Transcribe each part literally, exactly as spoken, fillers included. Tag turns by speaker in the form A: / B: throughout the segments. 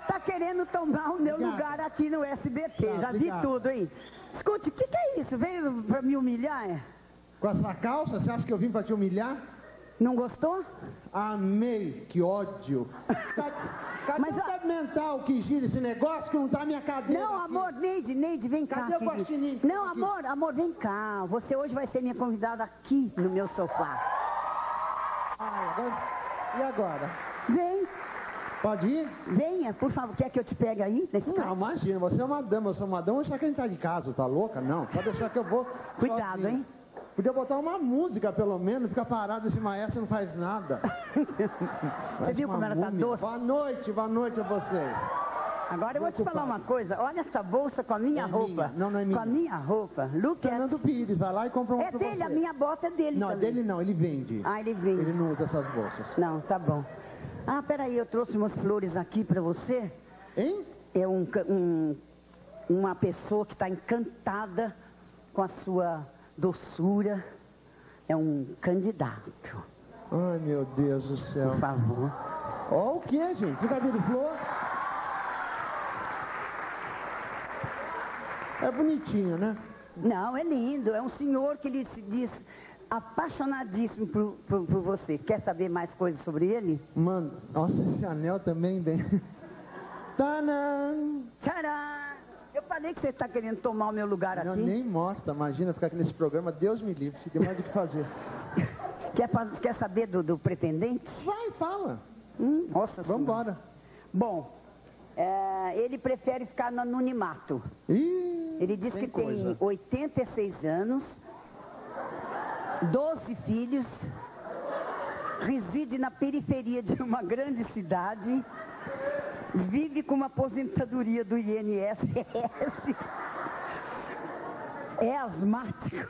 A: tá querendo tomar o meu
B: Obrigado.
A: lugar aqui no S B T.
B: Tá,
A: Já
B: obrigado.
A: vi tudo, hein? Escute, o que, que é isso? Veio pra me humilhar? É?
B: Com essa calça, você acha que eu vim pra te humilhar?
A: Não gostou?
B: Amei, que ódio. Cadê, cadê
A: Mas,
B: o
A: ó-
B: dado mental que gira esse negócio que não tá a minha cadeira?
A: Não,
B: aqui?
A: amor, Neide, Neide, vem cá.
B: Cadê o
A: querido.
B: guaxinim?
A: Não,
B: Aqui.
A: amor, amor, vem cá. Você hoje vai ser minha convidada aqui no meu sofá.
B: Ah, agora- e agora?
A: Vem,
B: Pode ir?
A: venha, por favor. Quer que eu te pegue aí? Nesse
B: Não,
A: carro?
B: imagina, você é uma dama, eu sou uma dama, deixa que a gente sai de casa, tá louca? Não, pode deixar que eu vou.
A: Cuidado,
B: sozinho.
A: hein?
B: Podia botar uma música, pelo menos, fica parado esse maestro e não faz nada.
A: Você viu como ela tá doce?
B: Boa noite, boa noite a vocês.
A: Agora eu vou te falar uma coisa. Olha essa bolsa com a minha
B: É
A: roupa.
B: minha. Não, não é minha.
A: Com a minha roupa. Look at...
B: Fernando Pires, vai lá e compra um
A: É
B: pra
A: dele,
B: você.
A: a minha bota é dele
B: Não,
A: também.
B: dele não, ele vende.
A: Ah, ele vende.
B: Ele não usa essas bolsas.
A: Não, tá bom. Ah, peraí, eu trouxe umas flores aqui pra você.
B: Hein?
A: É um, ca- um- uma pessoa que está encantada com a sua doçura. É um candidato,
B: Ai, meu Deus do céu.
A: por favor.
B: Ó, o que, gente? Fica vendo flor? É bonitinho, né?
A: Não, é lindo. É um senhor que ele se diz apaixonadíssimo por, por, por você. Quer saber mais coisas sobre ele?
B: Mano, nossa, esse anel também vem. Tanã!
A: Tcharam! Eu falei que você está querendo tomar o meu lugar
B: Não,
A: aqui.
B: nem mostra, imagina ficar aqui nesse programa, Deus me livre, se tem mais o que fazer.
A: Quer, faz- quer saber do, do pretendente?
B: Vai, fala.
A: Hum, nossa
B: Vamos
A: Senhora.
B: embora.
A: Bom, é, ele prefere ficar no anonimato.
B: Ih,
A: Ele diz que tem
B: coisa.
A: oitenta e seis anos, doze filhos, reside na periferia de uma grande cidade, vive com uma aposentadoria do I N S S, é asmático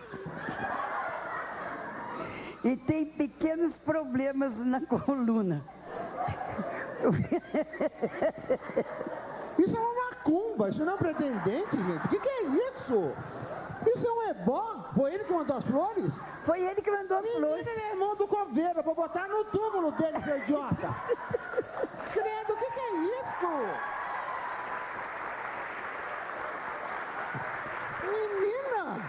A: e tem pequenos problemas na coluna.
B: Isso é uma macumba, isso não é um pretendente, gente. O que, que é isso? Isso é um ebó? Foi ele que mandou as flores?
A: Foi ele que mandou as
B: Menino,
A: flores.
B: ele é irmão do coveiro, vou botar no túmulo dele, seu idiota. Credo, o que, que é isso? Menina!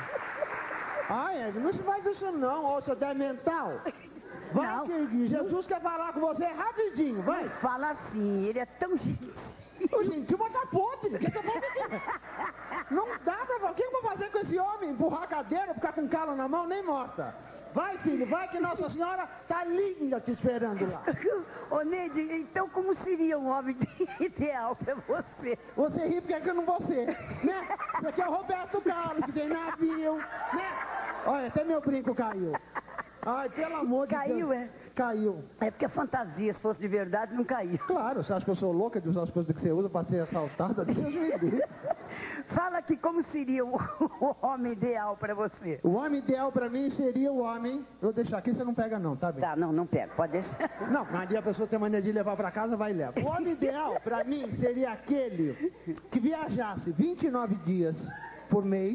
B: Ai, Ed, não se faz isso não, ô seu Dé mental. Vai,
A: Não.
B: que Jesus quer falar com você rapidinho, vai.
A: Fala assim, ele é tão gentil.
B: Ô, gente, bota podre. O que que eu vou dizer? Não dá pra... O que eu vou fazer com esse homem? Empurrar a cadeira, ficar com calo na mão, nem morta. Vai, filho, vai que Nossa Senhora tá linda te esperando lá.
A: Ô, Neide, então como seria um homem ideal pra você?
B: Você ri porque é que eu não vou ser, né? Esse aqui é o Roberto Carlos, que tem navio, né? Olha, até meu brinco caiu. Ai, pelo amor de
A: Caiu,
B: Deus.
A: é?
B: Caiu.
A: É porque a fantasia, se fosse de verdade, não caiu.
B: Claro, você acha que eu sou louca de usar as coisas que você usa pra ser assaltada? Deus me livre.
A: Fala aqui como seria o, o homem ideal pra você.
B: O homem ideal pra mim seria o homem... Eu vou deixar aqui, você não pega não, tá bem?
A: Tá, não, não pega, pode deixar.
B: Não, mas ali a pessoa tem mania de levar pra casa, vai e leva. O homem ideal pra mim seria aquele que viajasse vinte e nove dias por mês.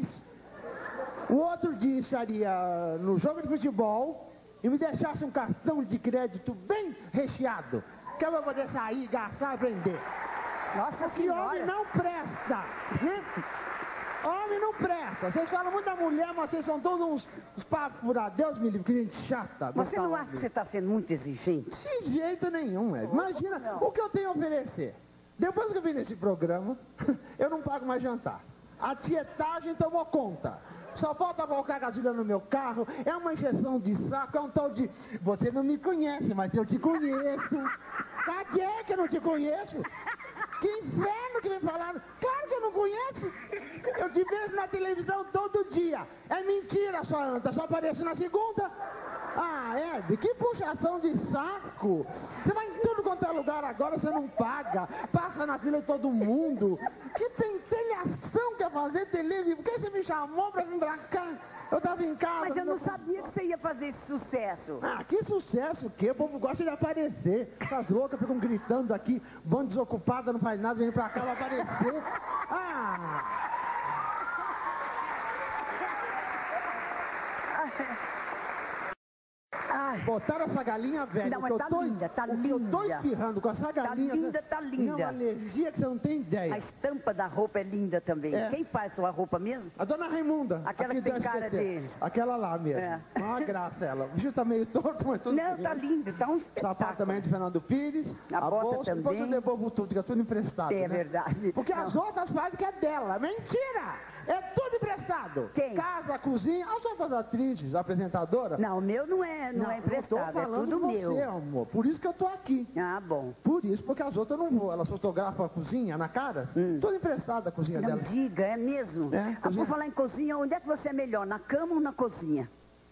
B: O outro dia estaria no jogo de futebol e me deixasse um cartão de crédito bem recheado. Que eu vou poder sair, gastar e vender.
A: Nossa
B: Que homem
A: senhora.
B: não presta, né? Homem não presta. Vocês falam muito da mulher, mas vocês são todos uns, uns papos furados. Deus me livre, que gente chata.
A: Você não
B: gostar
A: acha que
B: homem.
A: você tá sendo muito exigente?
B: De jeito nenhum, é. Imagina
A: Não.
B: o que eu tenho a oferecer. Depois que eu vim nesse programa, eu não pago mais jantar. A tietagem tomou conta. Só falta colocar gasolina no meu carro, é uma injeção de saco, é um tal de... Você não me conhece, mas eu te conheço. Cadê que eu não te conheço? Que inferno que vem falar. Claro que eu não conheço. Eu te vejo na televisão todo dia. É mentira, sua anta, só aparece na segunda. Ah, Hebe, que puxação de saco. Você vai em tudo quanto é lugar agora, você não paga. Passa na fila de todo mundo. Que pentelhação que é fazer televisão. Por que você me chamou pra vir pra cá? Eu tava em casa.
A: Mas eu não
B: meu-
A: sabia que você ia fazer esse sucesso.
B: Ah, que sucesso o quê? O povo gosta de aparecer. Essas loucas ficam gritando aqui, bando desocupada, não faz nada, vem pra cá, vai aparecer. Ah!
A: Ai,
B: botaram essa galinha velha.
A: Não, mas
B: eu
A: tá
B: tô,
A: linda, tá
B: o que
A: linda.
B: eu tô espirrando com essa galinha.
A: Tá linda, tá linda.
B: É uma alergia que você não tem ideia.
A: A estampa da roupa é linda também.
B: É.
A: Quem faz sua roupa mesmo?
B: A dona Raimunda.
A: Aquela
B: aqui
A: que tem
B: do
A: cara
B: S B T.
A: de...
B: Aquela lá mesmo.
A: É.
B: Uma graça ela. O bicho tá meio torto, mas tudo
A: Não,
B: bem.
A: tá lindo, tá um
B: O sapato
A: espetáculo.
B: também é de Fernando Pires.
A: A
B: A,
A: bota
B: bolsa, depois eu
A: também.
B: devolvo tudo, que é tudo emprestado.
A: É
B: né?
A: verdade.
B: Porque
A: Não.
B: as outras fazem que é dela. Mentira! É tudo emprestado.
A: Quem?
B: Casa, cozinha. As outras atrizes, apresentadoras.
A: Não, o meu não é, não, é
B: eu tô
A: emprestado, é
B: falando
A: tudo
B: de você,
A: meu.
B: amor. Por isso que eu tô aqui.
A: Ah, bom.
B: Por isso, porque as outras eu não vou. Elas fotografam a cozinha na cara.
A: Hum.
B: Tudo emprestado a cozinha
A: Não
B: dela.
A: diga, é mesmo?
B: É,
A: Ah,
B: cozinha.
A: por falar em cozinha, onde é que você é melhor, na cama ou na cozinha?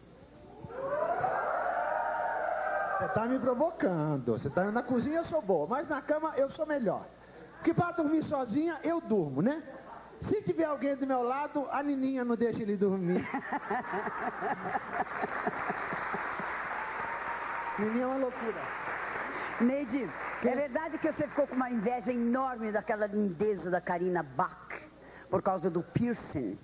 B: Você tá me provocando. Você tá na cozinha, eu sou boa. Mas na cama, eu sou melhor. Porque para dormir sozinha, eu durmo, né? Se tiver alguém do meu lado, a Nininha não deixa ele dormir. Nininha é uma loucura.
A: Neide, é verdade que você ficou com uma inveja enorme daquela lindeza da Karina Bach por causa do piercing?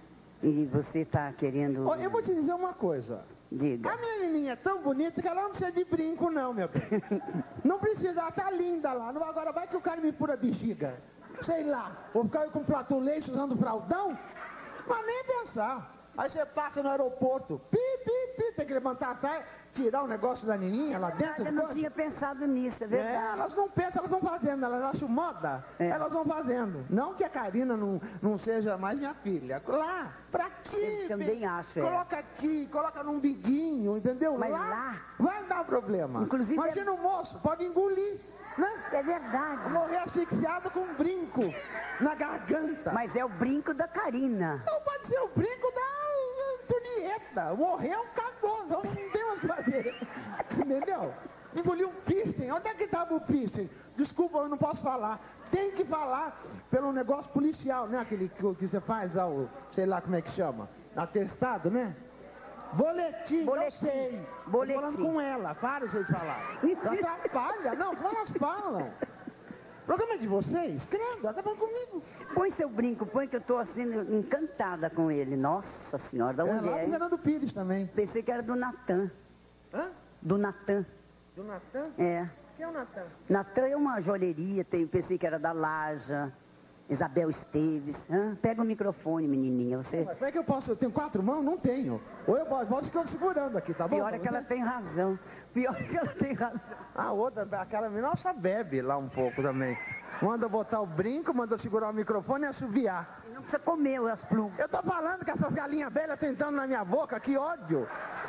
A: E você tá querendo...
B: Ó, eu vou te dizer uma coisa.
A: Diga.
B: A minha Nininha é tão bonita que ela não precisa de brinco, não, meu bem. Não precisa, ela tá linda lá. Não, agora vai que o cara me fura a bexiga. Sei lá, vou ficar com flatulência usando fraldão? Mas nem pensar. Aí você passa no aeroporto, pi, pi, pi, tem que levantar a saia, tirar o negócio da Nininha lá dentro.
A: Eu não
B: coisa.
A: tinha pensado nisso, é
B: É,
A: verdade.
B: elas não pensam, elas vão fazendo, elas acham moda,
A: É.
B: elas vão fazendo. Não que a Karina não, não seja mais minha filha. Lá, pra quê?
A: Eu também
B: filho?
A: acho, é.
B: Coloca aqui, coloca num biguinho, entendeu?
A: Mas lá-
B: vai dar problema.
A: Inclusive,
B: Imagina o moço, pode engolir, né?
A: É verdade.
B: Morrer asfixiado com um brinco na garganta.
A: Mas é o brinco da Karina.
B: Não pode ser o brinco da Antonieta. Morreu, acabou. Não, não tem mais o que fazer. Entendeu? Engoliu um piercing. Onde é que estava o piercing? Desculpa, eu não posso falar. Tem que falar pelo negócio policial, né? Aquele que, que você faz ao, sei lá como é que chama, atestado, né? Boletim,
A: Boletim.
B: eu sei.
A: Boletim.
B: Tô falando com ela, para de falar. Atrapalha, não, como elas falam. O programa é de vocês? Credo, ela tá falando comigo.
A: Põe seu brinco, põe que eu tô assim encantada com ele. Nossa senhora, da
B: É lá
A: mulher.
B: do
A: hein?
B: Fernando Pires também.
A: Pensei que era do Natan.
B: Hã?
A: Do Natan.
B: Do Natan?
A: É.
B: Quem é o Natan?
A: Natan é uma joalheria, tem, pensei que era da Laja. Isabel Esteves. Hã? Pega o microfone, menininha. Você...
B: Mas como é que eu posso? Eu tenho quatro mãos? Não tenho. Ou eu posso, posso ficar segurando aqui, tá bom?
A: Pior é que ela tem razão. Pior é que ela tem razão.
B: A outra, aquela menina, nossa, bebe lá um pouco também. Manda botar o brinco, manda segurar o microfone e assoviar.
A: Não precisa comer as plumas.
B: Eu tô falando que essas galinhas velhas tentando na minha boca, que ódio.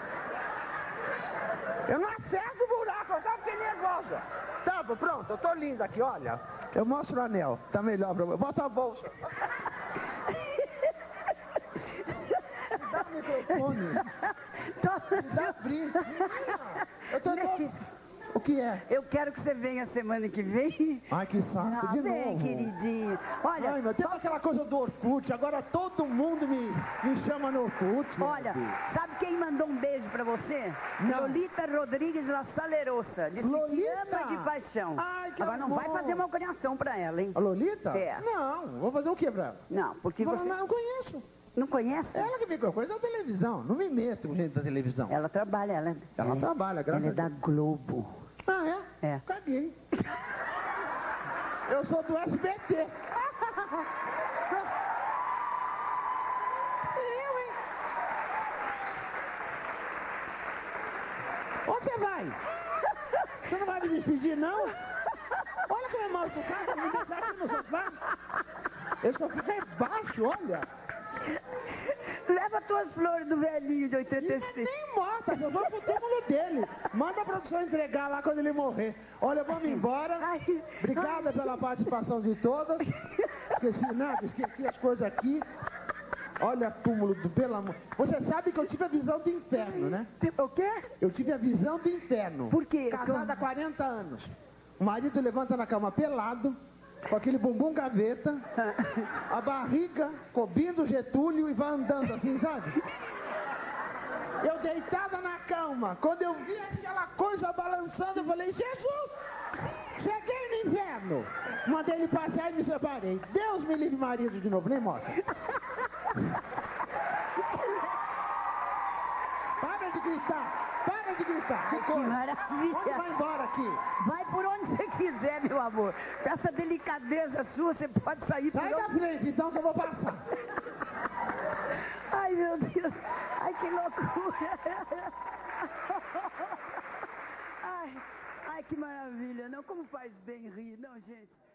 B: Eu não acerto o buraco, eu tava que nervosa. Tá, pronto, eu tô linda aqui, olha. Eu mostro o anel, tá melhor pra você. Bota a bolsa. Me dá o microfone. Me dá brinco. Eu tô todo... O que é?
A: Eu quero que você venha semana que vem.
B: Ai, que saco,
A: Ah,
B: de
A: vem,
B: novo.
A: queridinho. Olha,
B: Ai, meu, tem aquela coisa do Orkut, agora todo mundo me, me chama no Orkut.
A: olha, sabe quem mandou um beijo pra você?
B: Não.
A: Lolita Rodrigues La Salerosa. Disse que te
B: Lolita?
A: ama de paixão.
B: Ai, que
A: Agora não
B: amor.
A: vai fazer malcriação pra ela, hein?
B: A Lolita?
A: É.
B: Não, vou fazer o que pra ela?
A: Não, porque
B: Vou
A: você
B: falar, não, eu conheço.
A: não conhece?
B: Ela que fica coisa da televisão, não me meto com gente da televisão.
A: Ela trabalha, ela,
B: Ela
A: é-
B: trabalha, graças
A: ela é
B: a
A: da
B: Deus.
A: Globo.
B: Ah, é?
A: É.
B: Caguei. Eu sou do S B T. Eu, hein? Onde você vai? Você não vai me despedir, não? Olha como é mal educado, me deixar aqui no sofá. Eu só fico aí baixo, olha.
A: Leva tuas flores do velhinho de oitenta e seis.
B: Nem morta, eu vou pro túmulo dele. Manda a produção entregar lá quando ele morrer. Olha, vamos embora.
A: Ai,
B: Obrigada pela participação de todas. Esqueci nada, esqueci as coisas aqui. Olha, túmulo do pelo amor. Você sabe que eu tive a visão do inferno, né?
A: O quê?
B: Eu tive a visão do inferno.
A: Por quê?
B: Casada há quarenta anos. O marido levanta na cama pelado, com aquele bumbum gaveta, a barriga cobrindo o Getúlio e vai andando assim, sabe? Eu deitada na cama, quando eu vi aquela coisa balançando, eu falei, Jesus, cheguei no inferno. Mandei ele passar e me separei. Deus me livre, marido, de novo, nem mostra. Para de gritar! Para de gritar!
A: Ai, que maravilha!
B: Onde vai embora aqui?
A: Vai por onde você quiser, meu amor. Com essa delicadeza sua, você pode sair
B: Sai
A: por
B: da
A: onde...
B: frente, então, que eu vou passar.
A: Ai, meu Deus. Ai, que loucura. Ai, ai, que maravilha. Não, como faz bem rir, não, gente.